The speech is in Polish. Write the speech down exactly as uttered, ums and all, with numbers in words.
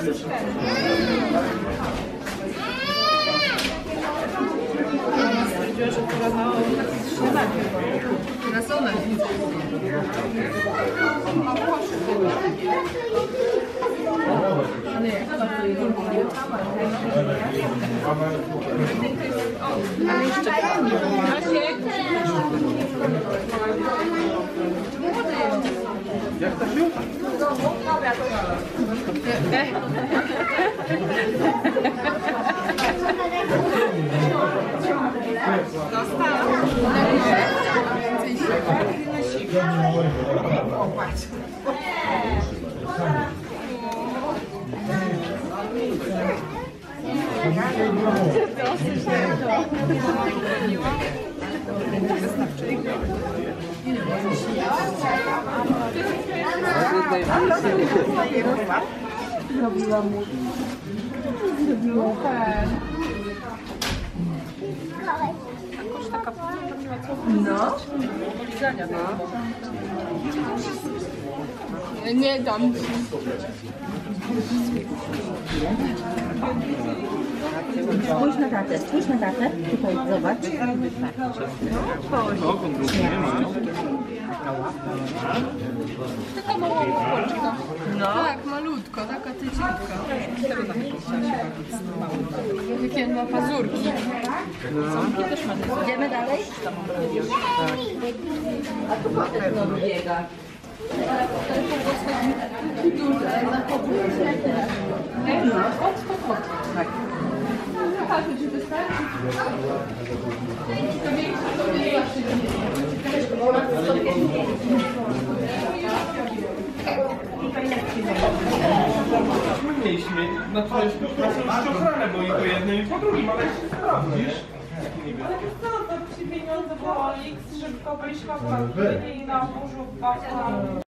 Stwierdziła, że próbowało śniadanie. Teraz ona widzę. Ale jak bardzo jej lubię. Ale jeszcze Asiek. Jak to się? Zrobiła mu. Zrobiła tak. Jakoś taka robiła co? No. Polizania. No. Nie dam ci. Spójrz na tatę, spójrz na tatę. Tutaj zobacz. Taka mała łopoczka. No. Tak, malutko, taka tyciutka. Tego tak jakie ma pazurki. Ząbki też ma. Idziemy dalej? A tu kotek znowu biega. Duże, na kopu jest teraz. No, kot to kot. Tak. Pokażę ci wystarczy. To większe to nie zawsze Mieliśmy, znaczy to jest ochronę, bo i po jednym i po drugim, ale widzisz? Ale co, to ci pieniądze było X, szybko wyszła w i na burzu